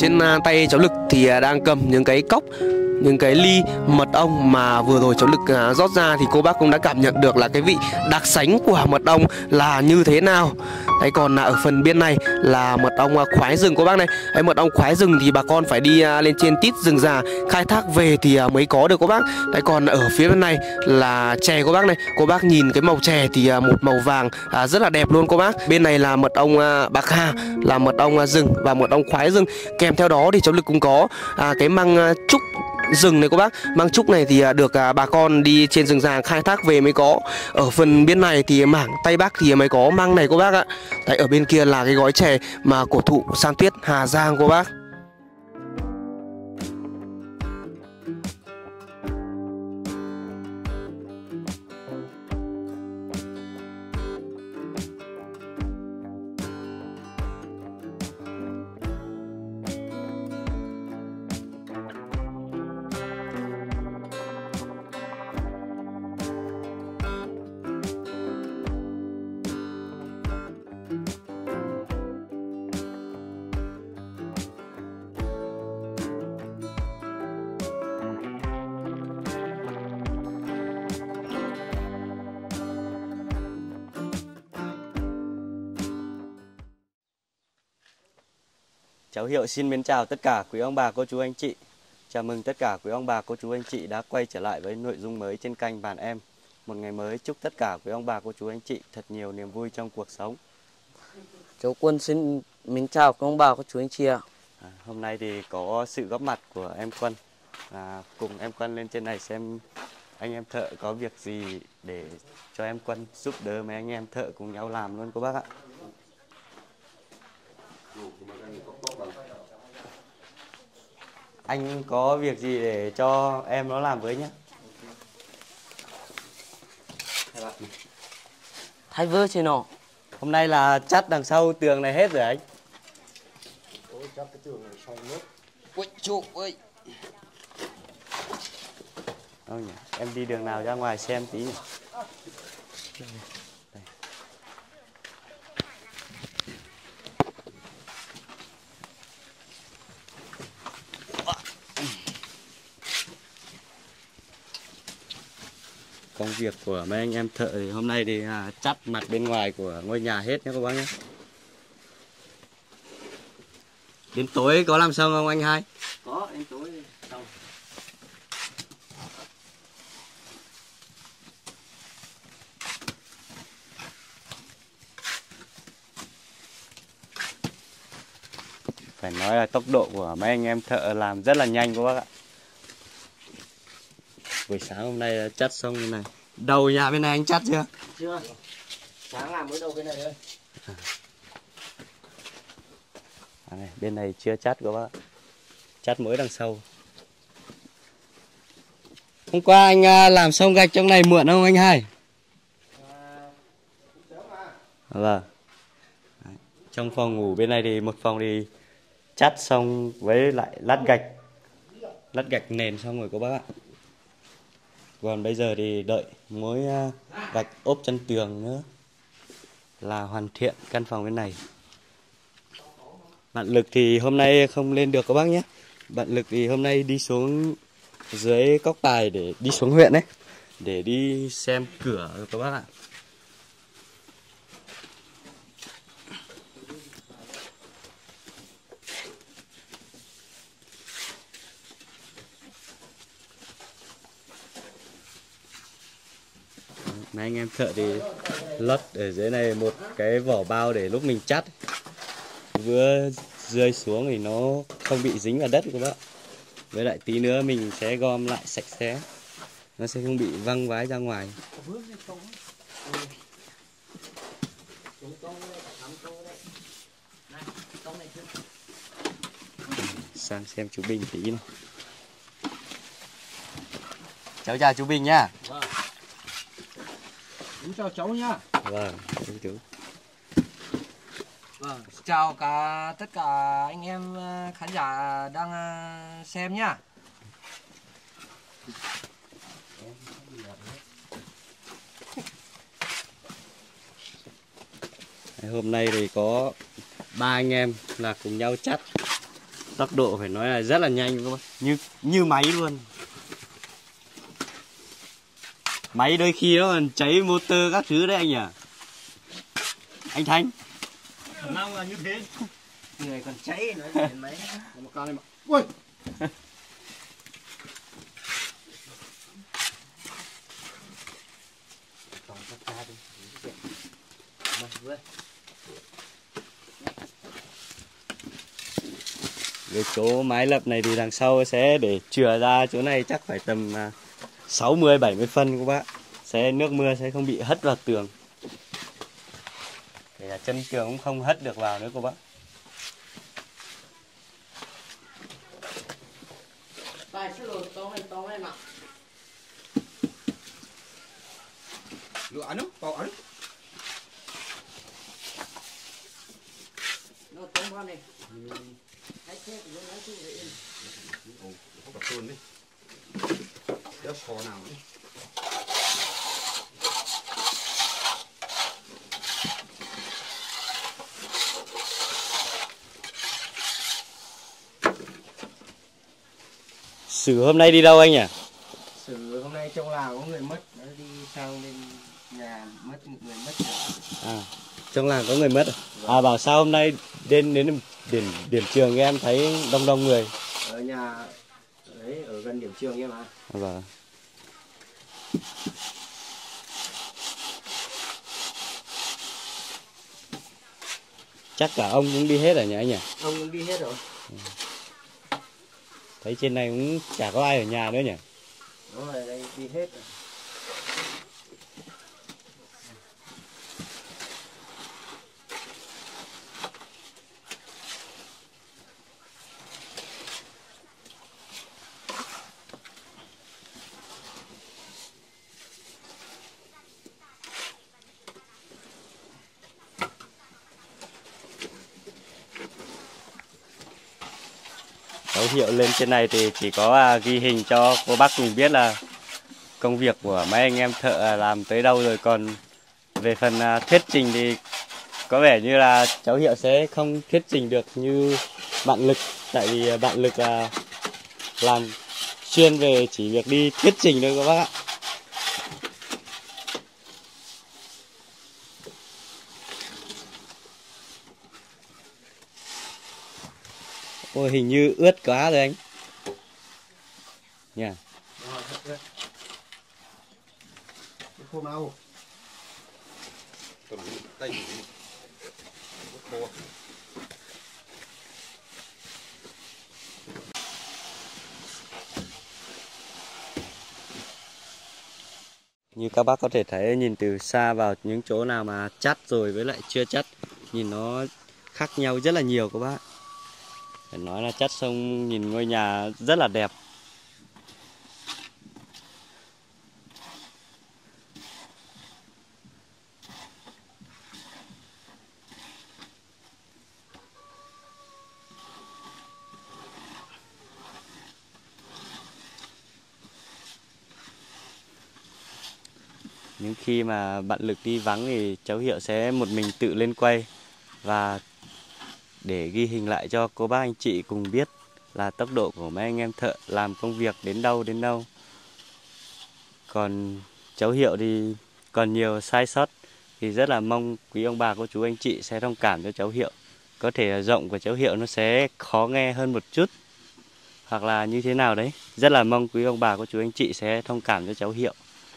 trên tay cháu Lực thì đang cầm những cái cốc, những cái ly mật ong mà vừa rồi cháu Lực rót ra, thì cô bác cũng đã cảm nhận được là cái vị đặc sánh của mật ong là như thế nào. Đấy, còn ở phần bên này là mật ong khoái rừng cô bác này. Đấy, mật ong khoái rừng thì bà con phải đi lên trên tít rừng già khai thác về thì mới có được cô bác. Đấy, còn ở phía bên này là chè cô bác này. Cô bác nhìn cái màu chè thì một màu vàng rất là đẹp luôn cô bác. Bên này là mật ong bạc hà, là mật ong rừng và mật ong khoái rừng. Kèm theo đó thì cháu Lực cũng có cái măng trúc rừng này cô bác. Măng trúc này thì được bà con đi trên rừng già khai thác về mới có. Ở phần bên này thì mảng Tây Bắc thì mới có măng này cô bác ạ. Đấy, ở bên kia là cái gói chè mà cổ thụ San Tuyết Hà Giang cô bác. Cháu Hiệu xin mến chào tất cả quý ông bà, cô chú, anh chị. Chào mừng tất cả quý ông bà, cô chú, anh chị đã quay trở lại với nội dung mới trên kênh Bạn Em. Một ngày mới chúc tất cả quý ông bà, cô chú, anh chị thật nhiều niềm vui trong cuộc sống. Cháu Quân xin mến chào quý ông bà, cô chú, anh chị ạ. Hôm nay thì có sự góp mặt của em Quân. Cùng em Quân lên trên này xem anh em thợ có việc gì để cho em Quân giúp đỡ mấy anh em thợ cùng nhau làm luôn cô bác ạ. Anh có việc gì để cho em nó làm với nhé. Thay vơ trên nó. Hôm nay là chắt đằng sau tường này hết rồi anh. Chắt cái tường này xong nước. Ui chú ơi. Đâu nhỉ? Em đi đường nào ra ngoài xem tí nhỉ. Đây. Công việc của mấy anh em thợ thì hôm nay thì chắt mặt bên ngoài của ngôi nhà hết nhé các bác nhé. Đến tối có làm xong không anh Hai? Có, đến tối xong. Phải nói là tốc độ của mấy anh em thợ làm rất là nhanh các bác ạ. Buổi sáng hôm nay đã chắt xong như này. Đầu nhà bên này anh chắt chưa? Chưa. Sáng làm mới đầu bên này thôi. Này, bên này chưa chắt các bác. Chắt mới đằng sau. Hôm qua anh làm xong gạch trong này muộn không anh Hai? Vâng. Đấy. Trong phòng ngủ bên này thì một phòng thì chắt xong với lại lát gạch nền xong rồi các bác ạ. Còn bây giờ thì đợi mối gạch ốp chân tường nữa là hoàn thiện căn phòng bên này. Bạn Lực thì hôm nay không lên được các bác nhé. Bạn Lực thì hôm nay đi xuống dưới Cóc Tài để đi xuống huyện đấy, để đi xem cửa các bác ạ. Mấy anh em thợ thì lót ở dưới này một cái vỏ bao để lúc mình chắt vừa rơi xuống thì nó không bị dính vào đất các bác. Với lại tí nữa mình sẽ gom lại sạch sẽ, nó sẽ không bị văng vái ra ngoài. Sang xem chú Bình tí này. Cháu chào chú Bình nhá. Chào cháu nhá. Vâng, chú. Vâng, chào tất cả anh em khán giả đang xem nhá. Hôm nay thì có 3 anh em là cùng nhau chắt. Tốc độ phải nói là rất là nhanh các bác, như máy luôn. Máy đôi khi nó còn cháy motor các thứ đấy anh nhỉ? Anh Thanh. Khả năng là như thế. Người còn cháy nói chuyện mấy. Một con này mà. Ui. Cái chỗ mái lập này thì đằng sau sẽ để chừa ra chỗ này chắc phải tầm 60-70 phân các bác. Nước mưa sẽ không bị hất vào tường. Để là chân tường cũng không hất được vào nữa các bác. Lựa ấn không? Bảo ấn. Nó tống vào này. Hãy chết nó nói chung vậy. Không gặp tuần đi. Đỡ khó nào đi. Sử hôm nay đi đâu anh nhỉ? Sử hôm nay trong làng có người mất, nó đi sang bên nhà mất một người mất rồi. À, trong làng có người mất à? Bảo sao hôm nay đến điểm trường em thấy đông người. Ở nhà đấy, ở gần điểm trường em mà. Vâng. Chắc cả ông cũng đi hết rồi nhỉ anh nhỉ? Ông cũng đi hết rồi. Thấy trên này cũng chả có ai ở nhà nữa nhỉ? Đúng rồi, đây đi hết rồi. Dấu hiệu lên trên này thì chỉ có ghi hình cho cô bác cùng biết là công việc của mấy anh em thợ làm tới đâu rồi. Còn về phần thuyết trình thì có vẻ như là cháu Hiệu sẽ không thuyết trình được như bạn Lực. Tại vì bạn Lực làm chuyên về chỉ việc đi thuyết trình thôi các bác ạ. Ôi, hình như ướt quá rồi anh nha. Khô mau. Cầm tay khô. Như các bác có thể thấy, nhìn từ xa vào những chỗ nào mà chắt rồi với lại chưa chắt, nhìn nó khác nhau rất là nhiều các bác. Phải nói là chắt xong nhìn ngôi nhà rất là đẹp. Những khi mà bạn Lực đi vắng thì cháu Hiệu sẽ một mình tự lên quay và để ghi hình lại cho cô bác anh chị cùng biết là tốc độ của mấy anh em thợ làm công việc đến đâu đến đâu. Còn cháu Hiệu thì còn nhiều sai sót thì rất là mong quý ông bà cô chú anh chị sẽ thông cảm cho cháu Hiệu. Có thể là giọng của cháu Hiệu nó sẽ khó nghe hơn một chút hoặc là như thế nào đấy. Rất là mong quý ông bà cô chú anh chị sẽ thông cảm cho cháu Hiệu.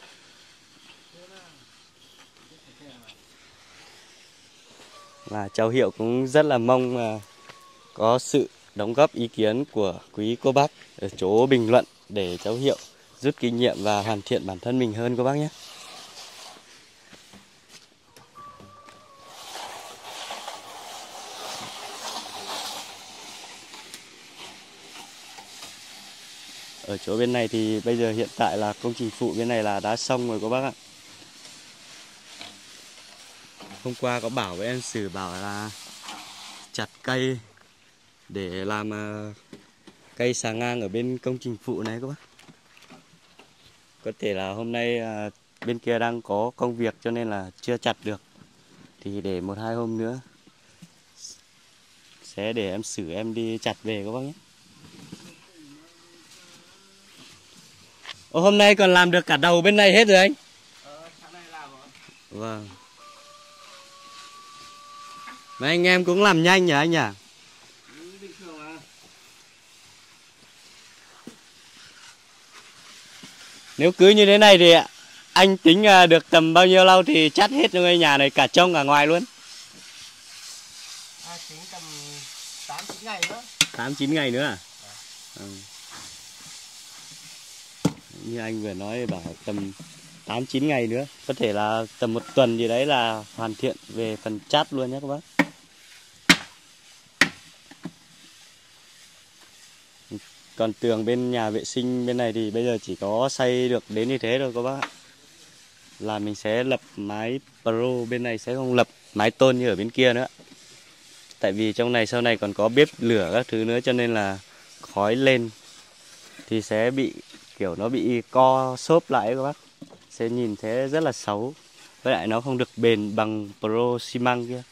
Và cháu Hiệu cũng rất là mong có sự đóng góp ý kiến của quý cô bác ở chỗ bình luận để cháu Hiệu rút kinh nghiệm và hoàn thiện bản thân mình hơn cô bác nhé. Ở chỗ bên này thì bây giờ hiện tại là công trình phụ bên này là đã xong rồi cô bác ạ. Hôm qua có bảo với em Sử bảo là chặt cây để làm cây xà ngang ở bên công trình phụ này các bác. Có thể là hôm nay bên kia đang có công việc cho nên là chưa chặt được. Thì để 1-2 hôm nữa sẽ để em xử em đi chặt về các bác nhé. Ô, hôm nay còn làm được cả đầu bên này hết rồi anh? Sáng nay làm rồi. Vâng. Mấy anh em cũng làm nhanh nhỉ anh nhỉ? Bình thường mà. Nếu cứ như thế này thì anh tính được tầm bao nhiêu lâu thì chắt hết ngôi nhà này cả trong cả ngoài luôn? Tính tầm 8-9 ngày nữa. 8-9 ngày nữa à? Ừ. Như anh vừa nói bảo tầm 8-9 ngày nữa. Có thể là tầm 1 tuần gì đấy là hoàn thiện về phần chát luôn nhé các bác. Còn tường bên nhà vệ sinh bên này thì bây giờ chỉ có xây được đến như thế thôi các bác ạ. Là mình sẽ lập mái pro, bên này sẽ không lập mái tôn như ở bên kia nữa. Tại vì trong này sau này còn có bếp lửa các thứ nữa, cho nên là khói lên thì sẽ bị kiểu nó bị co xốp lại các bác. Sẽ nhìn thế rất là xấu. Với lại nó không được bền bằng pro xi măng kia.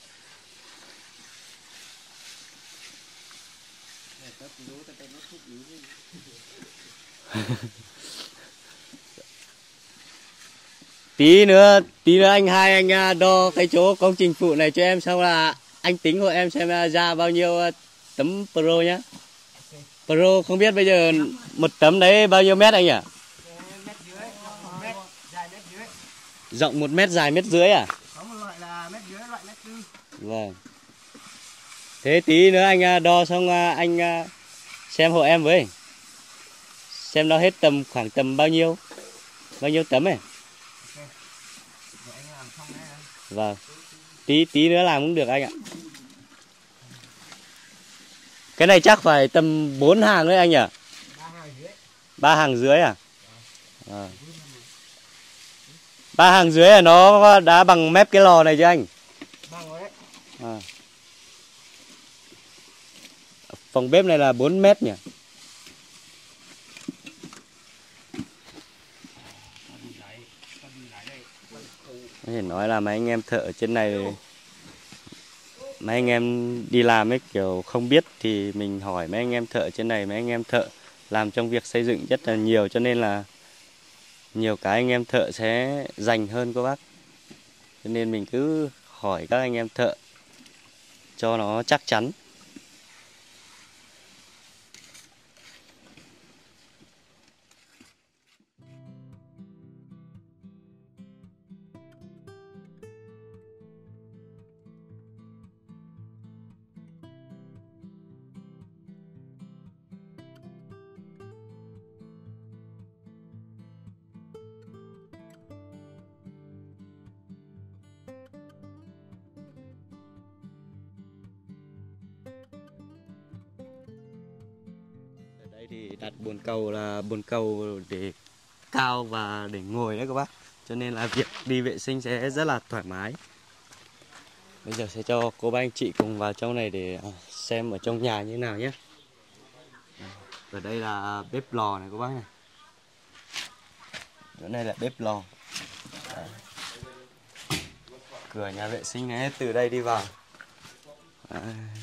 Tí nữa anh đo cái chỗ công trình phụ này cho em, xong là anh tính hộ em xem ra bao nhiêu tấm pro nhá. Pro không biết bây giờ một tấm đấy bao nhiêu mét anh nhỉ? Mét dưới, mét, dài mét dưới. Rộng 1 mét, dài 1,5 mét à? Có một loại là mét dưới, loại mét tư. Vâng. Thế tí nữa anh đo xong anh xem hộ em với. Xem nó hết khoảng tầm bao nhiêu tấm này. Để anh làm xong đấy. Vâng. Tí nữa làm cũng được anh ạ. Cái này chắc phải tầm 4 hàng đấy anh nhỉ? 3 hàng dưới. 3 hàng dưới à? 3 hàng dưới là nó đã bằng mép cái lò này chứ anh? Bằng rồi đấy. À. Phòng bếp này là 4 mét nhỉ? Có thể nói là mấy anh em thợ ở trên này, mấy anh em đi làm ấy kiểu không biết thì mình hỏi mấy anh em thợ trên này. Mấy anh em thợ làm trong việc xây dựng rất là nhiều, cho nên là nhiều cái anh em thợ sẽ dành hơn các bác. Cho nên mình cứ hỏi các anh em thợ cho nó chắc chắn. Đây thì đặt bồn cầu là bồn cầu để cao và để ngồi đấy các bác. Cho nên là việc đi vệ sinh sẽ rất là thoải mái. Bây giờ sẽ cho cô bác anh chị cùng vào trong này để xem ở trong nhà như thế nào nhé. Ở đây là bếp lò này các bác này. Chỗ này là bếp lò. Đấy. Cửa nhà vệ sinh này từ đây đi vào. Đấy.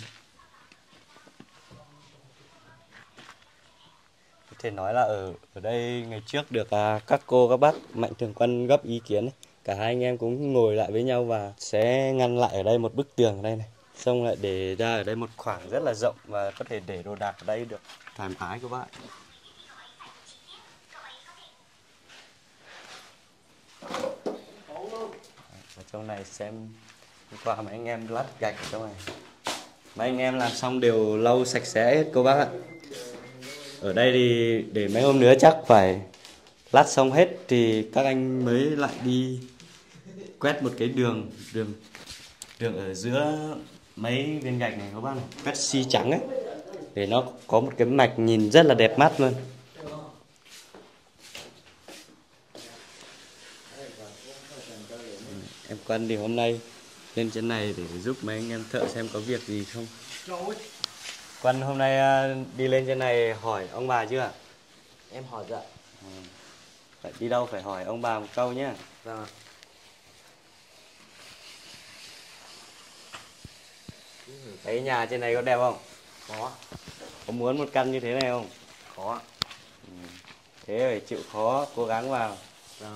Có thể nói là ở đây ngày trước được các cô các bác Mạnh Thường Quân góp ý kiến ấy. Cả hai anh em cũng ngồi lại với nhau và sẽ ngăn lại ở đây một bức tường ở đây này. Xong lại để ra ở đây một khoảng rất là rộng và có thể để đồ đạc ở đây được thoải mái các bạn. Ở trong này xem qua mấy anh em lát gạch ở trong này. Mấy anh em làm xong đều lau sạch sẽ hết cô bác ạ. Ở đây thì để mấy hôm nữa chắc phải lát xong hết thì các anh mới lại đi quét một cái đường ở giữa mấy viên gạch này các bác này, quét xi trắng ấy để nó có một cái mạch nhìn rất là đẹp mắt luôn. Em Quân thì hôm nay lên trên này để giúp mấy anh em thợ xem có việc gì không. Quân hôm nay đi lên trên này hỏi ông bà chưa? Em hỏi dạ. Phải đi đâu phải hỏi ông bà một câu nhé. Vâng. Thấy nhà trên này có đẹp không? Có. Có muốn một căn như thế này không? Có. Thế phải chịu khó, cố gắng vào. Vâng.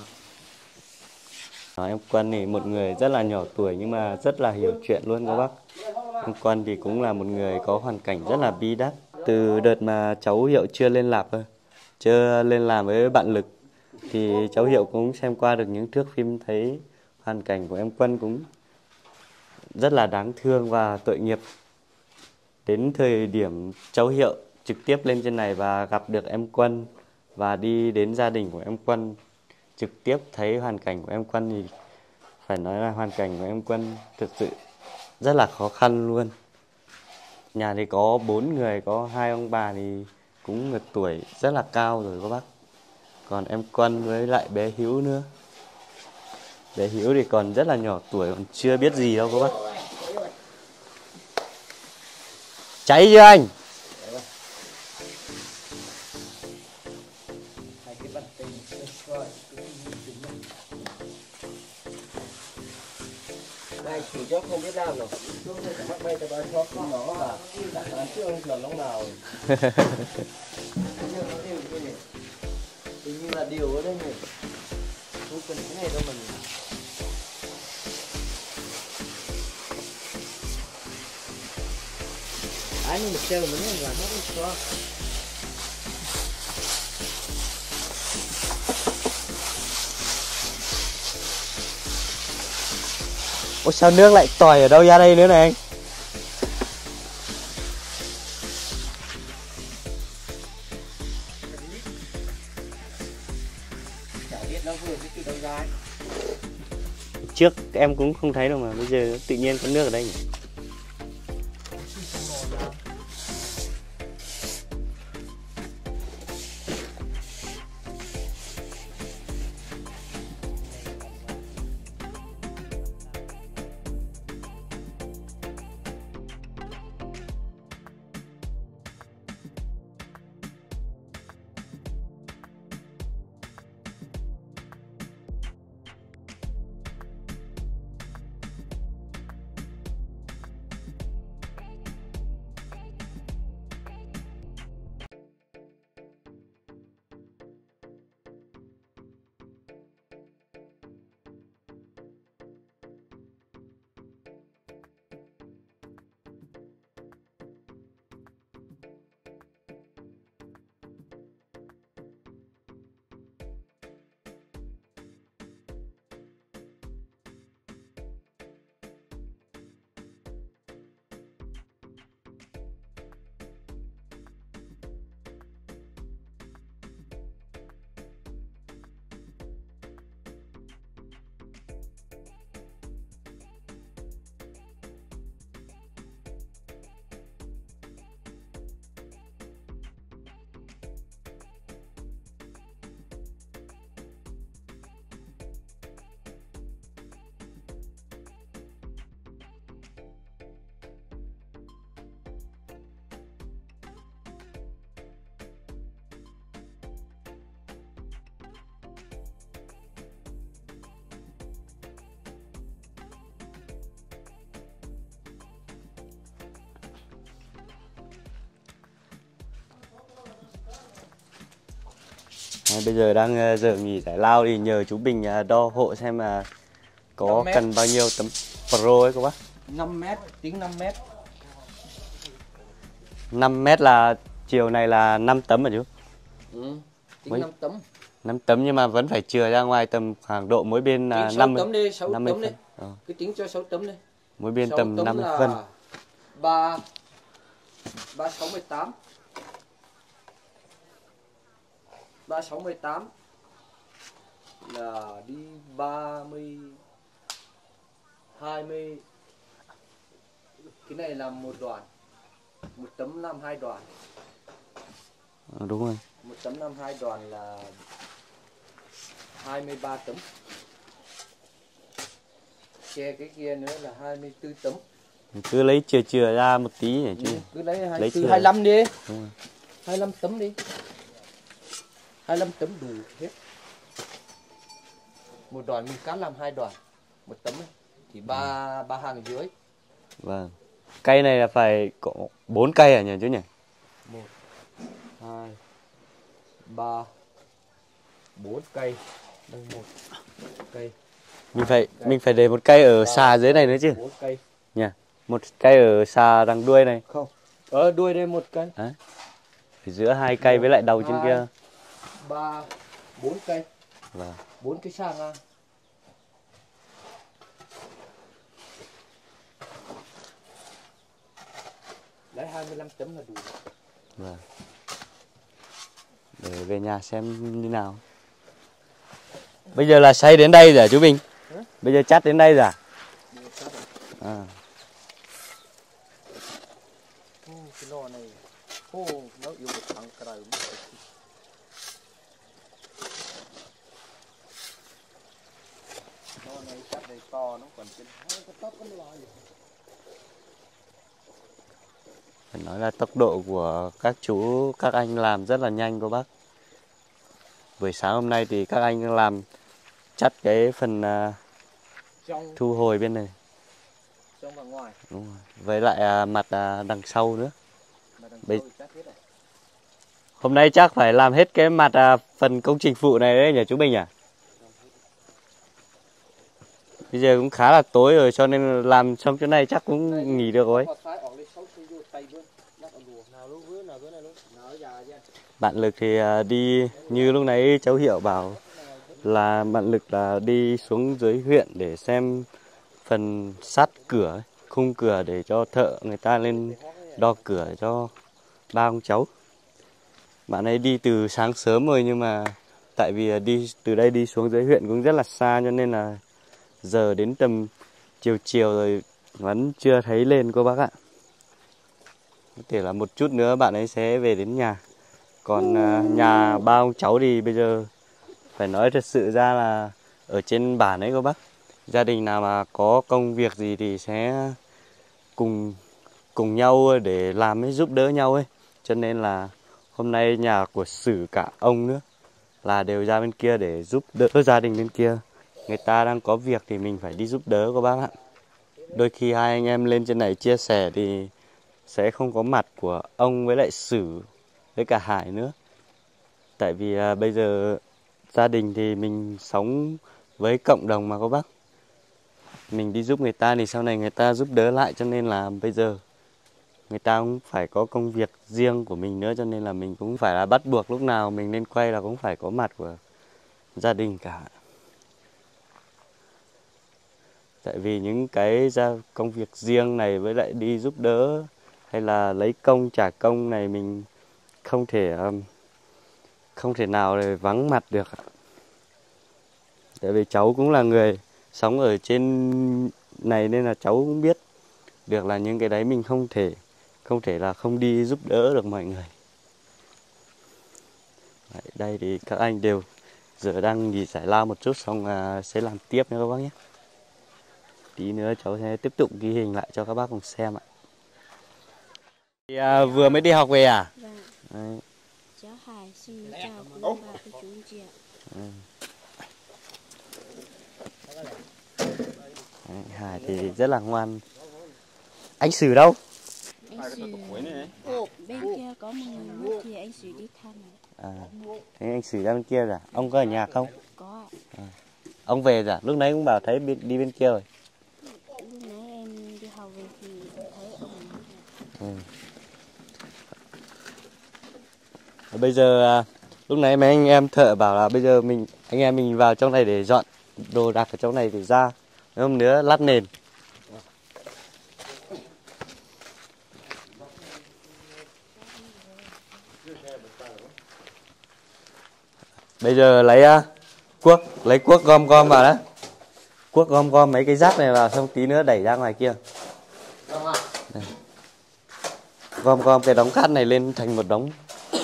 Em Quân thì một người rất là nhỏ tuổi nhưng mà rất là hiểu chuyện luôn các bác. Em Quân thì cũng là một người có hoàn cảnh rất là bi đát. Từ đợt mà cháu Hiệu chưa lên Lạp thôi, chưa lên làm với bạn Lực, thì cháu Hiệu cũng xem qua được những thước phim, thấy hoàn cảnh của em Quân cũng rất là đáng thương và tội nghiệp. Đến thời điểm cháu Hiệu trực tiếp lên trên này và gặp được em Quân và đi đến gia đình của em Quân, trực tiếp thấy hoàn cảnh của em Quân thì phải nói là hoàn cảnh của em Quân thực sự rất là khó khăn luôn. Nhà thì có 4 người, có 2 ông bà thì cũng ngược tuổi rất là cao rồi các bác. Còn em Quân với lại bé Hiếu nữa. Bé Hiếu thì còn rất là nhỏ tuổi, còn chưa biết gì đâu các bác. Cháy chưa anh? Này chỉ cho không biết làm rồi. Mắc bay cho bạn cho nó là chưa thường lúc nào. Hình như là điều ở đây nhỉ. Không cần cái này đâu mà nhỉ. Anh một treo mình là nó không có. Ôi sao nước lại tỏi ở đâu ra đây nữa này anh? Chả biết nó vừa cái từ đâu ra ấy. Trước em cũng không thấy đâu mà bây giờ tự nhiên có nước ở đây nhỉ? Bây giờ đang giờ nghỉ giải lao thì nhờ chú Bình đo hộ xem là có cần bao nhiêu tấm pro ấy các bác. 5 mét, tính 5 mét. 5 mét là chiều này là 5 tấm hả chú? Ừ, tính Mấy? 5 tấm. 5 tấm nhưng mà vẫn phải chừa ra ngoài tầm khoảng độ mỗi bên là 6 tấm đi, 6 50 tấm đi. phân. Cứ tính cho 6 tấm đi. Mỗi bên tầm 50 phân. 3 368. 368 là đi 30 20. Cái này là một đoàn. Một tấm làm 2 đoàn. Đúng rồi. Một tấm làm 2 đoàn là 23 tấm. Che cái kia nữa là 24 tấm. Cứ lấy chừa ra một tí để chứ. Cứ lấy 24 25 đi. Đúng rồi. 25 tấm đi. 25 tấm đủ hết. Một đoàn mình cắt làm 2 đoàn. Một tấm ấy, thì ba hàng dưới. Vâng. Cây này là phải có 4 cây à nhỉ chú nhỉ? 1, 2, 3, 4 cây. Đây 1 cây. Mình phải để một cây ở xà dưới này nữa chứ. 4 cây. Nhỉ? Một cây ở xà đằng đuôi này. Không. Ở đuôi đây 1 cây. Đấy. Phải giữa 2 cây với lại đầu trên kia. 3, 4 cây. Vâng. 4 cái xà ngang. Lấy 25 tấm là đủ. Vâng. Để về nhà xem như nào. Bây giờ là xây đến đây rồi à, chú Bình? Bây giờ chắt đến đây rồi à? À. Cái lò này nó yêu một thằng cái lò này chắt đây to nó còn trên cái tóc cái lò gì. Phải nói là tốc độ của các chú, các anh làm rất là nhanh cô bác. Buổi sáng hôm nay thì các anh làm chắt cái phần thu hồi bên này. Trong và ngoài. Đúng rồi. Với lại mặt đằng sau nữa. Hôm nay chắc phải làm hết cái mặt phần công trình phụ này đấy nhỉ chú Bình à? Bây giờ cũng khá là tối rồi cho nên làm xong chỗ này chắc cũng nghỉ được rồi. Bạn Lực thì đi như lúc nãy cháu Hiệu bảo là bạn Lực là đi xuống dưới huyện để xem phần sắt cửa, khung cửa để cho thợ người ta lên đo cửa cho ba ông cháu. Bạn ấy đi từ sáng sớm rồi nhưng mà tại vì đi từ đây đi xuống dưới huyện cũng rất là xa cho nên là giờ đến tầm chiều chiều rồi vẫn chưa thấy lên cô bác ạ. Có thể là một chút nữa bạn ấy sẽ về đến nhà. Còn nhà ba ông cháu thì bây giờ phải nói thật sự ra là ở trên bản ấy cô bác. Gia đình nào mà có công việc gì thì sẽ cùng nhau để làm ấy, giúp đỡ nhau ấy. Cho nên là hôm nay nhà của Sử cả ông nữa là đều ra bên kia để giúp đỡ gia đình bên kia. Người ta đang có việc thì mình phải đi giúp đỡ cô bác ạ. Đôi khi hai anh em lên trên này chia sẻ thì sẽ không có mặt của ông với lại Sử với cả Hải nữa. Tại vì bây giờ gia đình thì mình sống với cộng đồng mà cô bác. Mình đi giúp người ta thì sau này người ta giúp đỡ lại, cho nên là bây giờ người ta cũng phải có công việc riêng của mình nữa, cho nên là mình cũng phải là bắt buộc lúc nào mình lên quay là cũng phải có mặt của gia đình cả. Tại vì những cái công việc riêng này với lại đi giúp đỡ hay là lấy công trả công này mình không thể nào để vắng mặt được. Tại vì cháu cũng là người sống ở trên này nên là cháu cũng biết được là những cái đấy mình không thể là không đi giúp đỡ được mọi người. Đấy, đây thì các anh đều giờ đang nghỉ giải lao một chút xong sẽ làm tiếp nha các bác nhé. Tí nữa cháu sẽ tiếp tục ghi hình lại cho các bác cùng xem ạ. Thì, vừa mới đi học về à? Vâng. Đấy. Cháu Hải xin chào quý bà và chú chị ạ. Đấy, Hải thì rất là ngoan. Anh Sử đâu? Anh Sử bên kia có một người mất thì anh Sử đi thăm. Thế anh Sử ra bên kia rồi. Ông có ở nhà không? Có ạ. Ông về rồi. Lúc nãy cũng bảo thấy đi bên kia rồi. Lúc nãy em đi học về thì em thấy ông ấy. Bây giờ lúc nãy mấy anh em thợ bảo là bây giờ anh em mình vào trong này để dọn đồ đạc ở trong này để ra. Nếu không nữa lát nền. Bây giờ lấy cuốc gom vào đó. Cuốc gom mấy cái rác này vào xong tí nữa đẩy ra ngoài kia. Đây. Gom cái đống cát này lên thành một đống.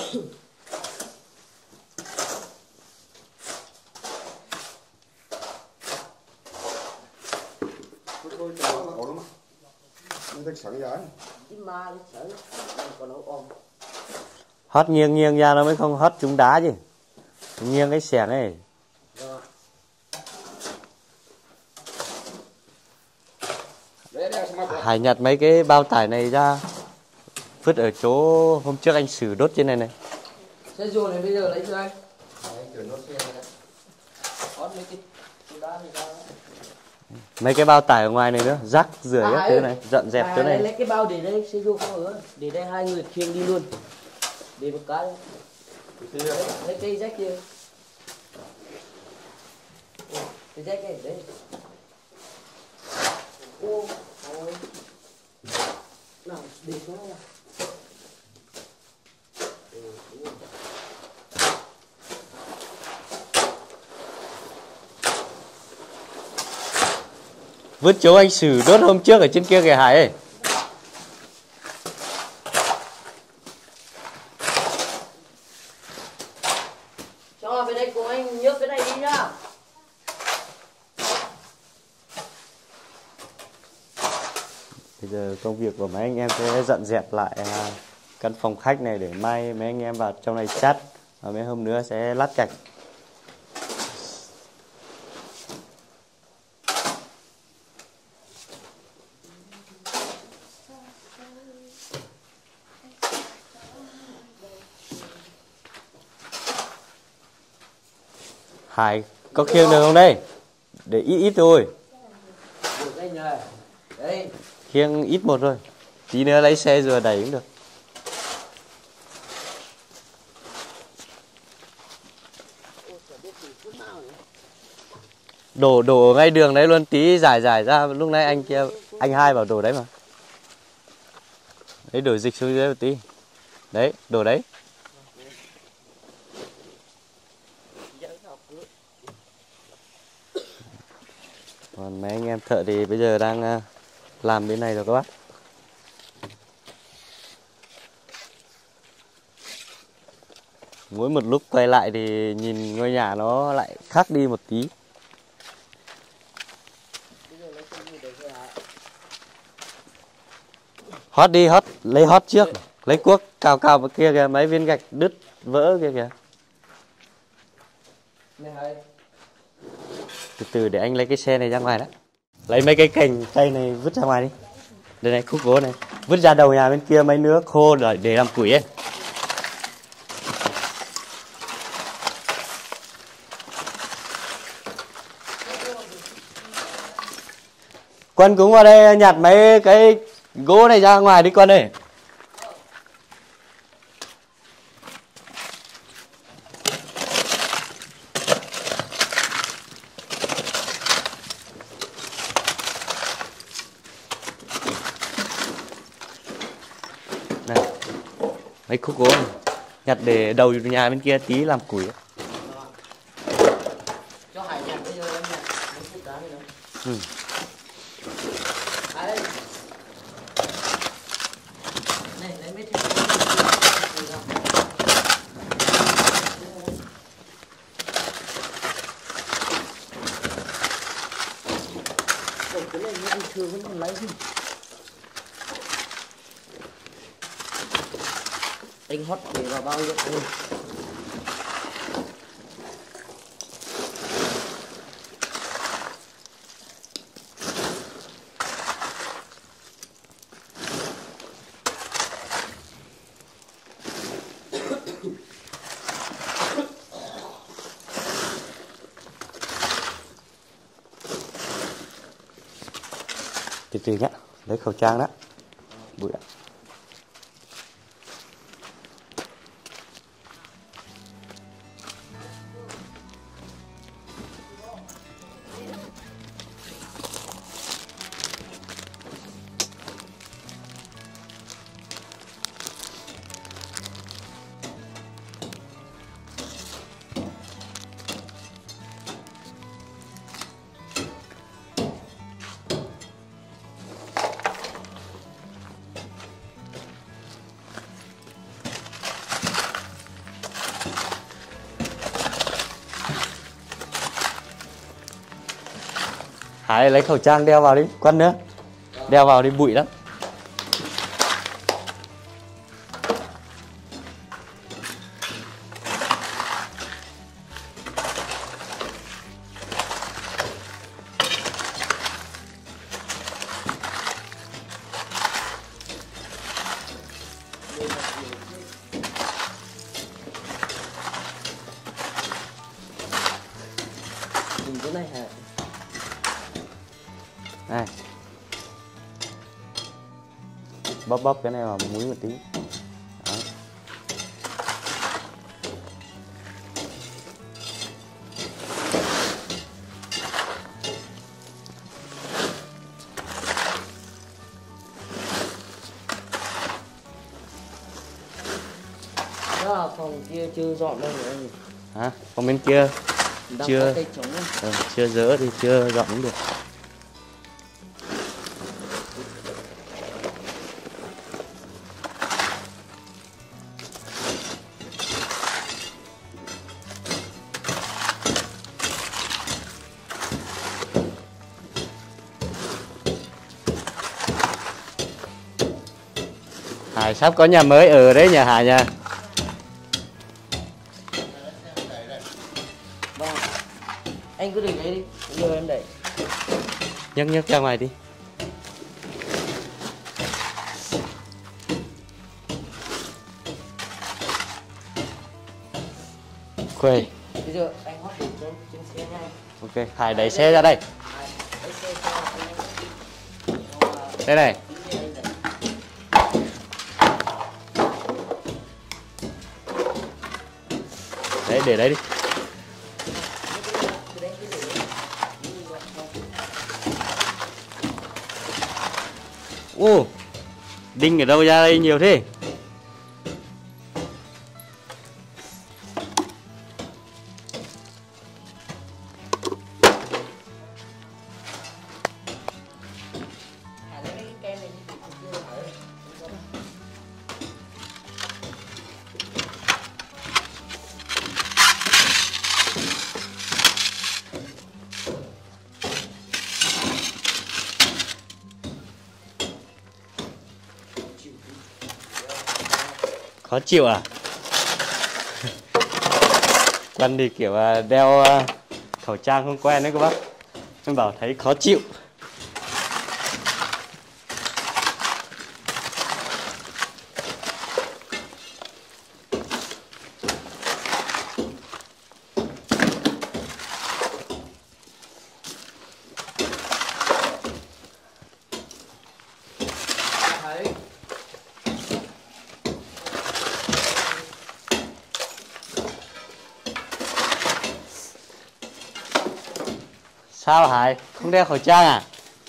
Hót nghiêng ra nó mới không hót trúng đá chứ. Nghiêng cái xẻng này. Hải nhặt mấy cái bao tải này ra vứt ở chỗ hôm trước anh Sử đốt trên này này. Xe dù này bây giờ lấy cho anh. Đấy, kiểu nó xe này. Có mấy cái đá này ra. Mấy cái bao tải ở ngoài này nữa, rác rưởi các thứ này, dọn dẹp chỗ này. Lấy cái bao để đây, xe dù không ở. Để đây hai người khiêng đi luôn. Để một cái. Lấy cây rách kia. Cái rách này đấy. Ô, ôi. Nào, để xuống nào. Vứt chỗ anh Sử đốt hôm trước ở trên kia kìa Hải ơi. Cho về đây cùng anh nhấc cái này đi nhá. Bây giờ công việc của mấy anh em sẽ dọn dẹp lại căn phòng khách này để mai mấy anh em vào trong này chát, và mấy hôm nữa sẽ lát gạch. Hải có khiêng được không đây? Để ít ít thôi. Đây. Khiêng ít một thôi. Tí nữa lấy xe rồi đẩy cũng được. Đổ ngay đường đấy luôn, tí giải ra. Lúc nãy anh kia, anh Hai bảo đổ đấy mà. Đấy, đổ dịch xuống dưới một tí. Đấy, đổ đấy. Còn mấy anh em thợ thì bây giờ đang làm bên này rồi các bác. Mỗi một lúc quay lại thì nhìn ngôi nhà nó lại khác đi một tí. Hót đi, lấy hót trước. Lấy cuốc cào vào kia kìa, mấy viên gạch đứt vỡ kia kìa. Từ từ để anh lấy cái xe này ra ngoài đã. Lấy mấy cái cành cây này vứt ra ngoài đi. Đây này, khúc gỗ này. Vứt ra đầu nhà bên kia mấy nứa khô để làm củi ấy. Quân cũng vào đây nhặt mấy cái gỗ này ra ngoài đi Quân ơi. Này, mấy khúc gỗ này. Nhặt để đầu nhà bên kia tí làm củi ấy. Cho Hải nhặt bây giờ em nhặt mấy cái đá này nữa. Ừ. Đây. Này, lấy mấy cái cái này anh thường vẫn còn lấy gì? Anh hót để vào bao nhiêu thôi. Từ từ nhé, lấy khẩu trang đó. Bụi ạ. Hải lấy khẩu trang đeo vào đi, Quân nữa. Đeo vào đi bụi lắm. Dùng cái này hả? Này. Bóp cái này vào muối một tí. Đấy. Đó, phòng kia chưa dọn đâu nữa. Hả? Còn bên kia Đang chưa có cây trống ấy. chưa dỡ thì chưa dọn cũng được. Hải sắp có nhà mới ở đấy nhà Hải nha. Vâng. Anh cứ để đấy đi, giờ em đẩy. Nhấc ra ngoài đi. Khuê. Bây giờ anh hót đủ trên xe nhanh. Ok, Hải đẩy xe ra đây. Lấy xe cho anh. Đây này. Đấy, để đấy đi. Ô, đinh ở đâu ra đây nhiều thế? Khó chịu à? Quân thì kiểu đeo khẩu trang không quen đấy các bác. Em bảo thấy khó chịu. Sao Hải? Không đeo khẩu trang à?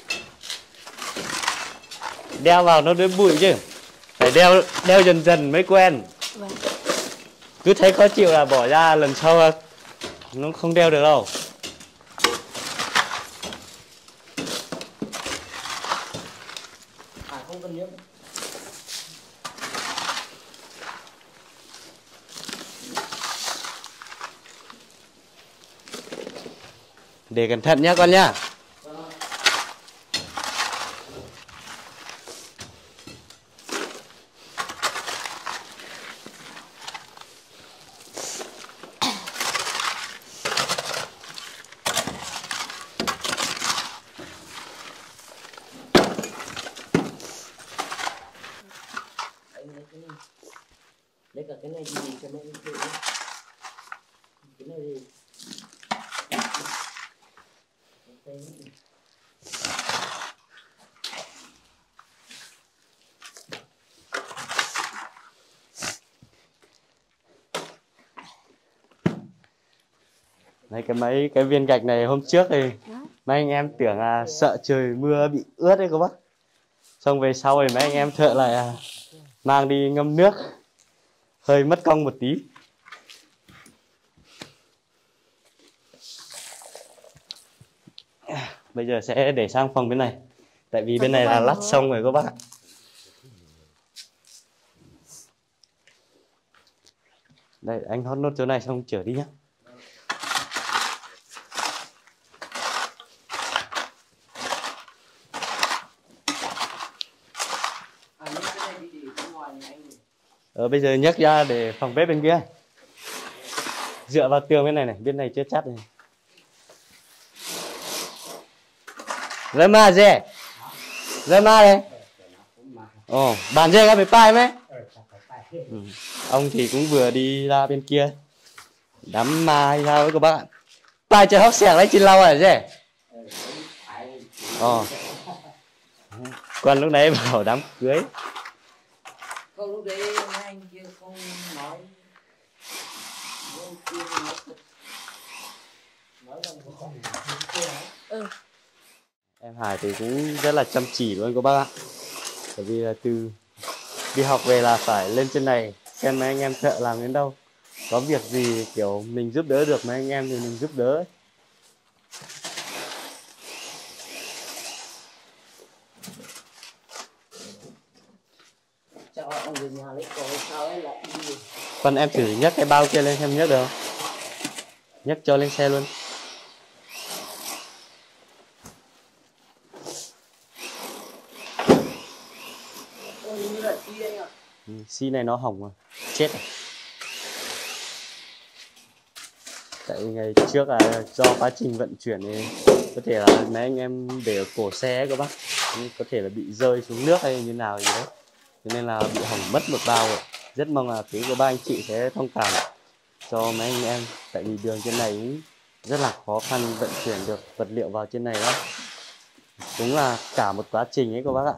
Đeo vào nó đỡ bụi chứ. Phải đeo dần dần mới quen. Vâng. Cứ thấy khó chịu là bỏ ra, lần sau nó không đeo được đâu. Không cần nhớ. Để cẩn thận nhá con nhá. Lấy cả cái này đi cho nó dễ. Cái này đi. Đấy, cái viên gạch này hôm trước thì mấy anh em tưởng sợ trời mưa bị ướt đấy các bác. Xong về sau thì mấy anh em thợ lại mang đi ngâm nước. Hơi mất công một tí. Bây giờ sẽ để sang phòng bên này. Tại vì bên này là lát xong rồi các bác. Đây anh hót nốt chỗ này xong chở đi nhá. Bây giờ nhấc ra để phòng bếp bên kia. Dựa vào tường bên này, bên này chưa chắt này. Rồi mà dê. Rồi mà đây. Ồ, bàn dê cái bị pai mấy. Ông thì cũng vừa đi ra bên kia đám ma hay sao ấy các bác ạ. Bài chơi hóc xẻng đấy trên lau à chứ? Còn lúc nãy bảo đám cưới. Không lúc đấy hai anh kia không nói. Em Hải thì cũng rất là chăm chỉ luôn các bác ạ. Bởi vì là từ đi học về là phải lên trên này xem mấy anh em thợ làm đến đâu. Có việc gì kiểu mình giúp đỡ được mấy anh em thì mình giúp đỡ ấy. Chắc ông về nhà lấy cỏ sao ấy lại đi. Còn em thử nhấc cái bao kia lên xem nhấc được không? Nhấc cho lên xe luôn. Xi này nó hỏng rồi, chết rồi. Tại ngày trước là do quá trình vận chuyển thì có thể là mấy anh em để ở cổ xe ấy các bác, có thể là bị rơi xuống nước hay như nào gì đấy, cho nên là bị hỏng mất một bao rồi. Rất mong là quý cô bác anh chị sẽ thông cảm cho mấy anh em, tại vì đường trên này cũng rất là khó khăn vận chuyển được vật liệu vào trên này đó. Đúng là cả một quá trình ấy các bác ạ.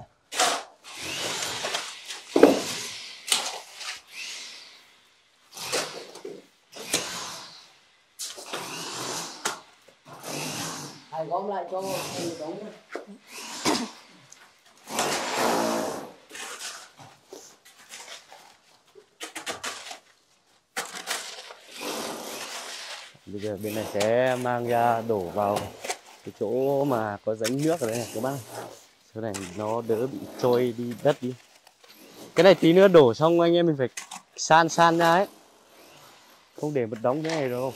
Hãy gom lại cho thầy đóng. Bây giờ bên này sẽ mang ra đổ vào cái chỗ mà có rãnh nước ở đây này các bác. Chỗ này nó đỡ bị trôi đi đất đi. Cái này tí nữa đổ xong anh em mình phải san ra ấy, không để một đống thế này đâu.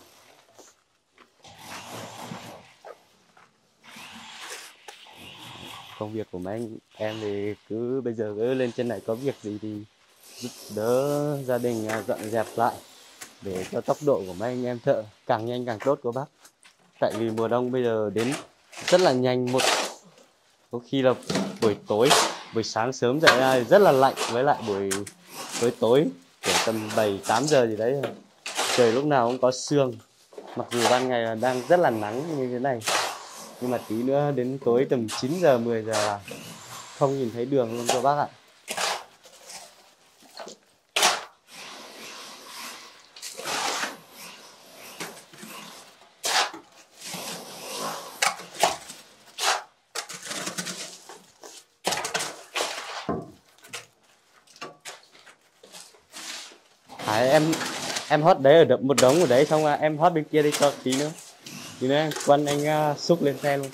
Công việc của mấy anh em thì cứ bây giờ cứ lên trên này có việc gì thì giúp đỡ gia đình dọn dẹp lại để cho tốc độ của mấy anh em thợ càng nhanh càng tốt của bác. Tại vì mùa đông bây giờ đến rất là nhanh, có khi là buổi tối, buổi sáng sớm dậy ra rất là lạnh, với lại buổi tối kiểu tầm 7-8 giờ gì đấy trời lúc nào cũng có sương. Mặc dù ban ngày là đang rất là nắng như thế này, nhưng mà tí nữa đến tối tầm 9 giờ 10 giờ là không nhìn thấy đường luôn cho bác ạ. Em hót đấy ở một đống ở đấy, xong là em hót bên kia đi cho tí nữa em quăng anh xúc lên xe luôn.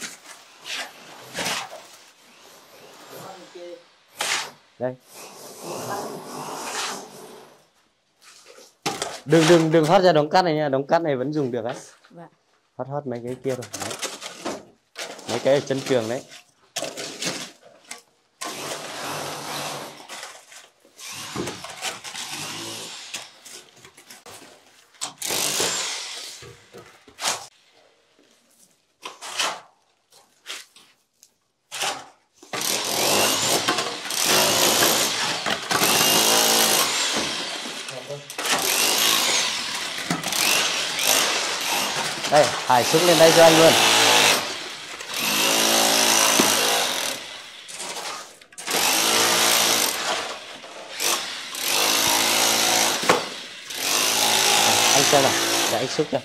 Đây, đừng hót ra đống cát này nha, đống cát này vẫn dùng được đấy. Hót mấy cái kia rồi đấy. Mấy cái ở chân tường đấy. Đây, Hải xúc lên đây cho anh luôn. Anh xem nào, để anh xúc cho.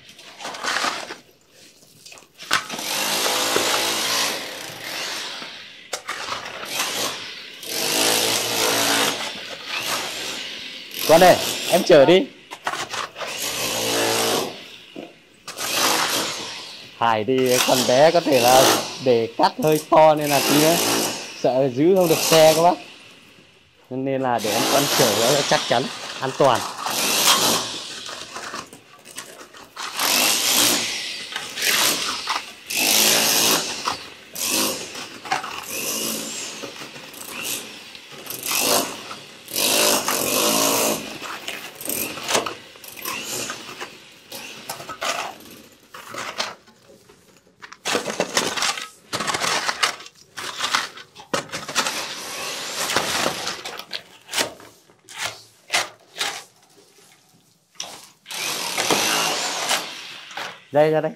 Con này, em chở đi. Hải thì con bé có thể là để cắt hơi to nên là tí nữa sợ giữ không được xe các bác, nên là để em con chở nó chắc chắn an toàn. Đây ra đây.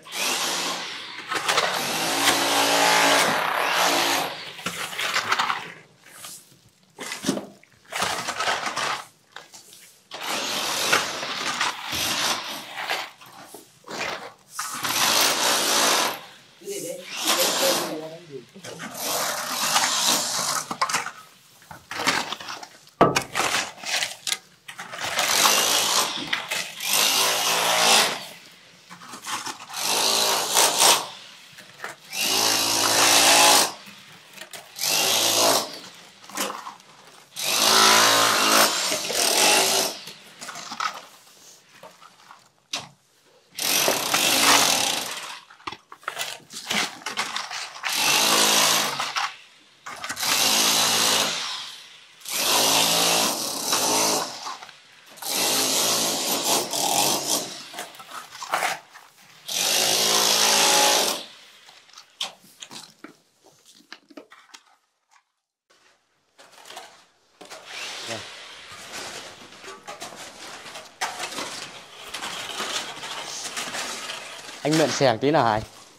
Anh mượn xẻng tí nào Hải.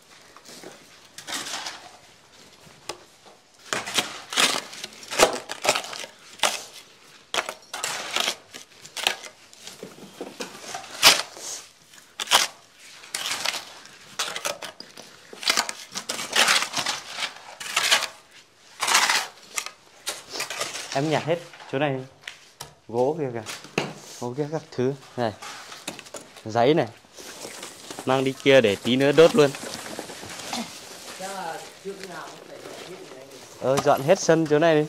Em nhặt hết chỗ này, gỗ kia kìa, gỗ kia các thứ này, giấy này, mang đi kia để tí nữa đốt luôn. Dọn hết sân chỗ này đi.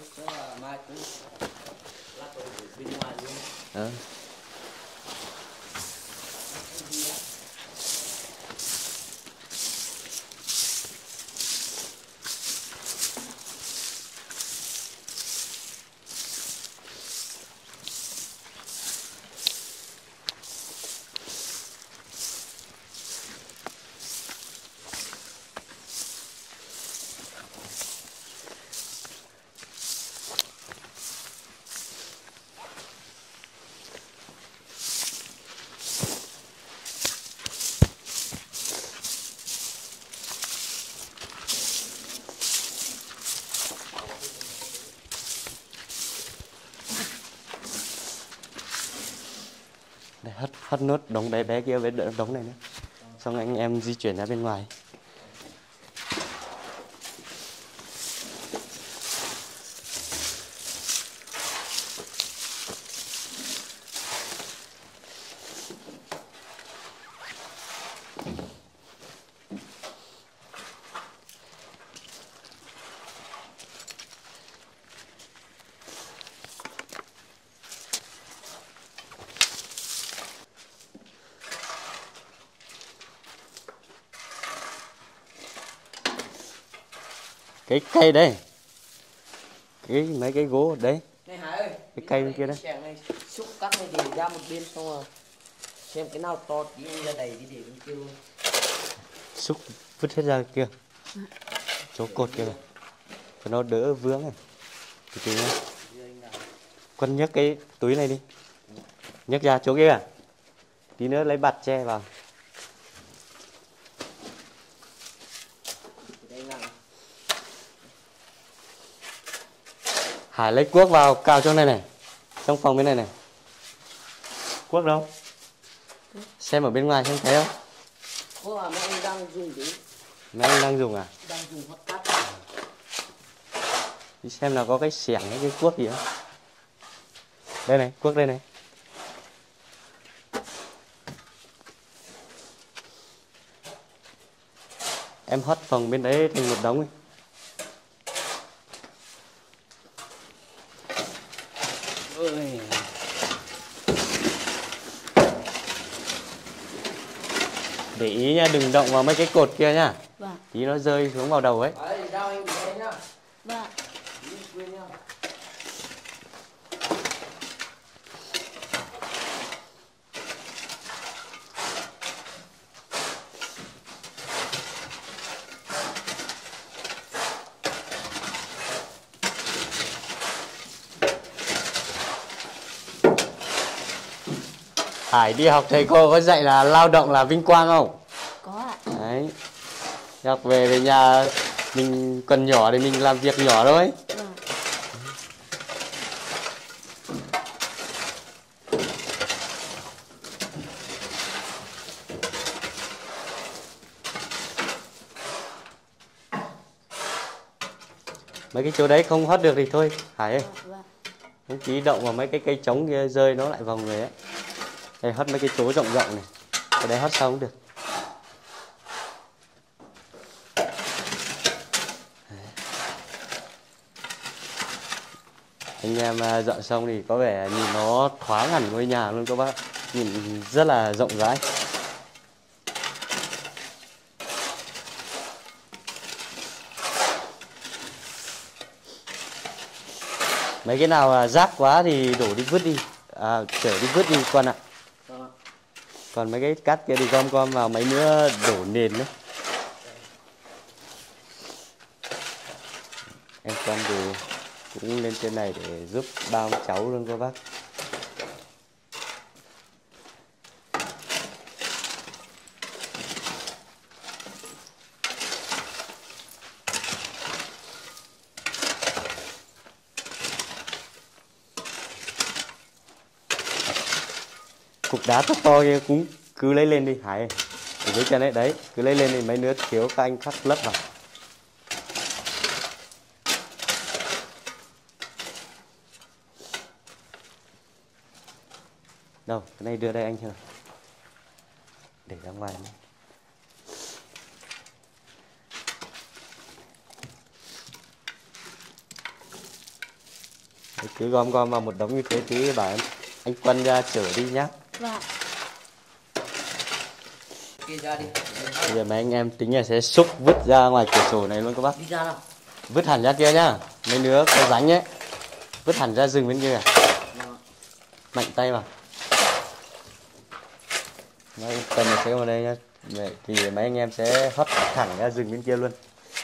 Để hất nốt đống bé bé kia với đống này nữa. Xong anh em di chuyển ra bên ngoài. Cái cây đây, mấy cái gỗ đấy, này Hải ơi, cái cây bên kia đấy. này, xúc cắt này để ra một bên xong rồi xem cái nào to tí ra đầy đi để bên kia luôn. Xúc vứt hết ra kia, chỗ cột kia này, cho nó đỡ vướng này. Từ từ nhá. Quân nhấc cái túi này đi, nhấc ra chỗ kia, tí nữa lấy bạt che vào. Hải lấy cuốc vào cào trong này này, trong phòng bên này này. Cuốc đâu? Xem ở bên ngoài xem thấy không? Cuốc à, mẹ anh đang dùng đấy. Mẹ anh đang dùng à? Đang dùng hot cắt. Đi xem là có cái xẻng hay cái cuốc gì không? Đây này, cuốc đây này. Em hất phòng bên đấy thành một đống ấy. Để ý nha, đừng động vào mấy cái cột kia nhá. Vâng. Tí nó rơi xuống vào đầu ấy. Vâng. Hải đi học thầy cô có dạy là lao động là vinh quang không? Có. Học về nhà mình còn nhỏ thì mình làm việc nhỏ thôi. Vâng. Mấy cái chỗ đấy không hót được thì thôi Hải ơi. Vâng. Không chí động vào mấy cái cây trống kia rơi nó lại vào người ấy. Đây hót mấy cái chỗ rộng rộng này. Cái đấy hót sao cũng được. Anh em dọn xong thì có vẻ nhìn nó thoáng hẳn ngôi nhà luôn các bác. Nhìn rất là rộng rãi. Mấy cái nào rác quá thì đổ đi vứt đi, chở đi vứt đi con ạ. Vâng. Còn mấy cái cát kia thì gom vào mấy nữa đổ nền đấy. Em con thì cũng lên trên này để giúp ba ông cháu luôn các bác. Cục đá to to kia cũng cứ lấy lên đi Hải. Ở dưới chân đấy, đấy, cứ lấy lên thì mấy đứa thiếu các anh khắc lấp vào. Đâu, cái này đưa đây anh chưa? Để ra ngoài này. Đấy, cứ gom vào một đống như thế tí bảo anh Quân ra chở đi nhá. Vâng. Kia ra đi. Bây giờ mấy anh em tính là sẽ xúc vứt ra ngoài cửa sổ này luôn các bác. Đi ra nào. Vứt hẳn ra kia nhá. Mấy đứa có ránh ấy. Vứt hẳn ra rừng bên kia. Vâng. Mạnh tay vào. Mấy cầm một cái vào đây nhá. Thì mấy anh em sẽ hất thẳng ra rừng bên kia luôn.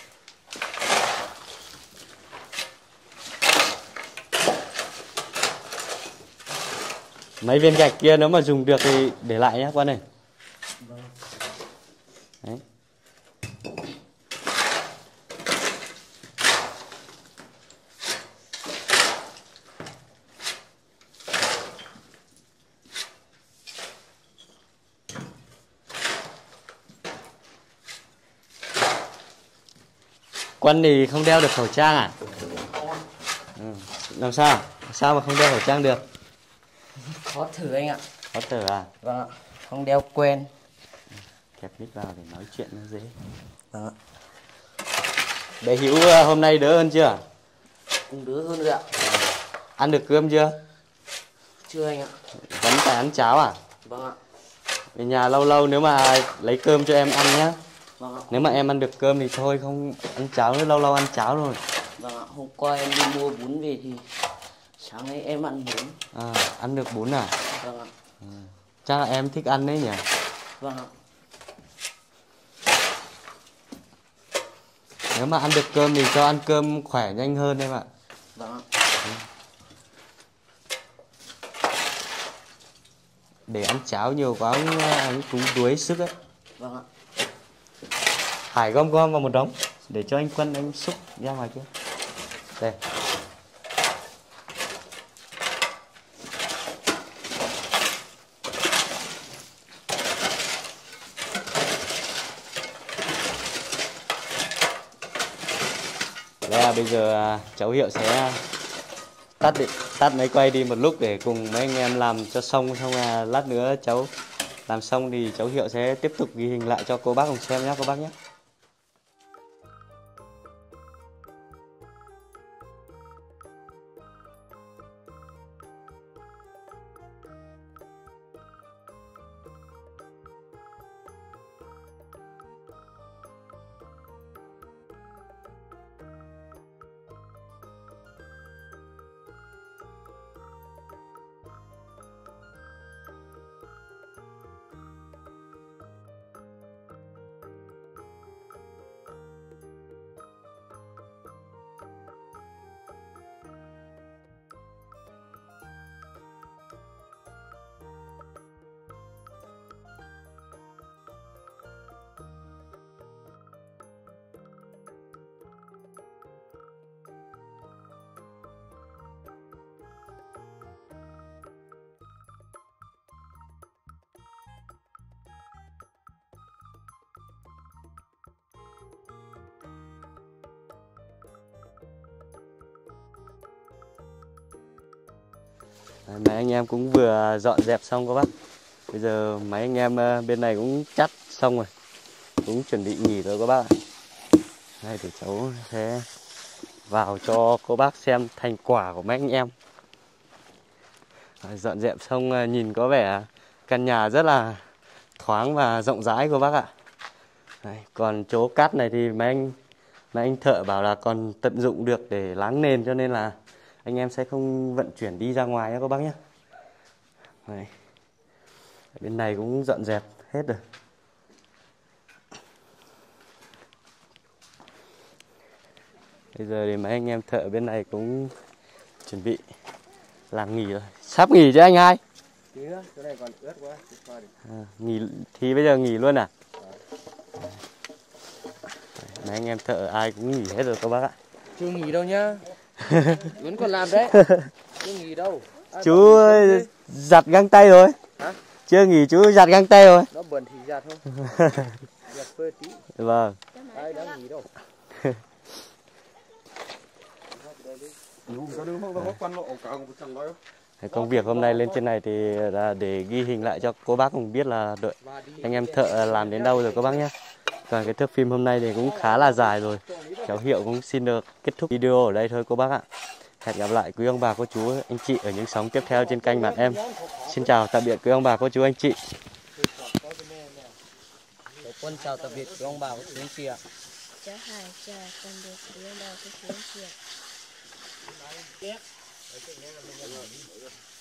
Mấy viên gạch kia nếu mà dùng được thì để lại nhá Quân này. Vâng. Đấy. Quân thì không đeo được khẩu trang à? Ừ. Làm sao? Sao mà không đeo khẩu trang được? Khó thử anh ạ. Có tờ à? Vâng ạ. Không đeo quen. Kẹp mic vào để nói chuyện nó dễ. Vâng ạ. Bé Hữu hôm nay đỡ hơn chưa? Cũng đỡ hơn rồi ạ. Ăn được cơm chưa? Chưa anh ạ. Vẫn phải ăn cháo à? Vâng ạ. Về nhà lâu lâu nếu mà lấy cơm cho em ăn nhá. Vâng ạ. Nếu mà em ăn được cơm thì thôi không ăn cháo nữa, lâu lâu ăn cháo rồi. Vâng ạ. Hôm qua em đi mua bún về thì sáng nay em ăn bún. À, ăn được bún à? Vâng ạ. Chắc là em thích ăn đấy nhỉ? Vâng ạ. Nếu mà ăn được cơm thì cho ăn cơm khỏe nhanh hơn em ạ. Vâng ạ. Để ăn cháo nhiều quá anh cũng đuối sức ấy. Vâng ạ. Hải gom vào một đống để cho anh Quân anh xúc ra ngoài kia. Đây. Bây giờ cháu Hiệu sẽ tắt máy quay đi một lúc để cùng mấy anh em làm cho xong lát nữa cháu làm xong thì cháu Hiệu sẽ tiếp tục ghi hình lại cho cô bác cùng xem nhé cô bác nhé. Đấy, mấy anh em cũng vừa dọn dẹp xong các bác. Bây giờ mấy anh em bên này cũng chắt xong rồi, cũng chuẩn bị nghỉ rồi các bác ạ. Đây để cháu sẽ vào cho cô bác xem thành quả của mấy anh em. Dọn dẹp xong nhìn có vẻ căn nhà rất là thoáng và rộng rãi cô bác ạ. Đấy, còn chỗ cát này thì mấy anh thợ bảo là còn tận dụng được để láng nền, cho nên là anh em sẽ không vận chuyển đi ra ngoài nhé các bác nhé. Đấy. Bên này cũng dọn dẹp hết rồi. Bây giờ thì mấy anh em thợ bên này cũng chuẩn bị làm nghỉ rồi. Sắp nghỉ chứ anh hai? Chỗ này còn ướt quá. Nghỉ thì bây giờ nghỉ luôn à? Mấy anh em thợ ai cũng nghỉ hết rồi các bác ạ. Chưa nghỉ đâu nhá. Vẫn còn làm đấy. Chưa nghỉ đâu. Chú giặt găng tay rồi. Hả? Chưa nghỉ chú giặt găng tay rồi. Nó bẩn thì giặt thôi. Giặt phơi tí. Vâng. Ai đã nghỉ đâu. Công việc hôm nay lên trên này thì là để ghi hình lại cho cô bác cùng biết là đợi anh em thợ làm đến đâu rồi các bác nhé. Còn cái thước phim hôm nay thì cũng khá là dài rồi. Cháu Hiệu cũng xin được kết thúc video ở đây thôi cô bác ạ. Hẹn gặp lại quý ông bà cô chú anh chị ở những sóng tiếp theo trên kênh bạn em. Xin chào tạm biệt quý ông bà cô chú anh chị. Quân chào tạm biệt quý ông bà cô chú anh chị ạ. Chào hai, chào tạm biệt quý ông bà cô chú anh chị ạ.